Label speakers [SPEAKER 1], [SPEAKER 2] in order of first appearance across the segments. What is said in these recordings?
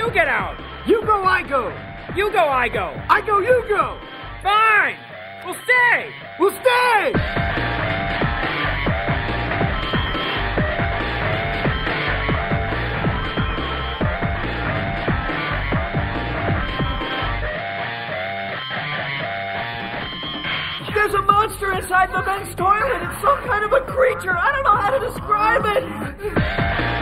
[SPEAKER 1] You get out!
[SPEAKER 2] You go, I go!
[SPEAKER 1] You go, I go!
[SPEAKER 2] I go, you go!
[SPEAKER 1] Fine! We'll stay!
[SPEAKER 2] We'll stay! There's a monster inside the men's toilet. It's some kind of a creature. I don't know how to describe it.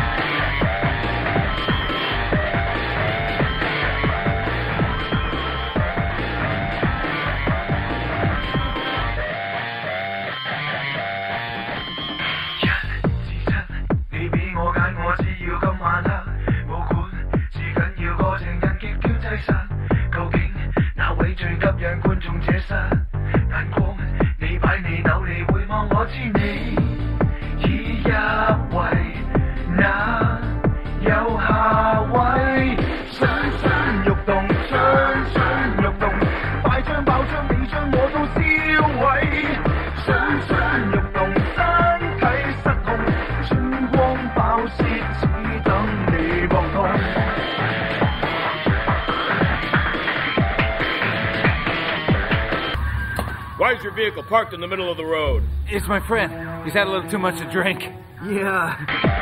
[SPEAKER 1] Why is your vehicle parked in the middle of the road?
[SPEAKER 3] It's my friend. He's had a little too much to drink.
[SPEAKER 2] Yeah.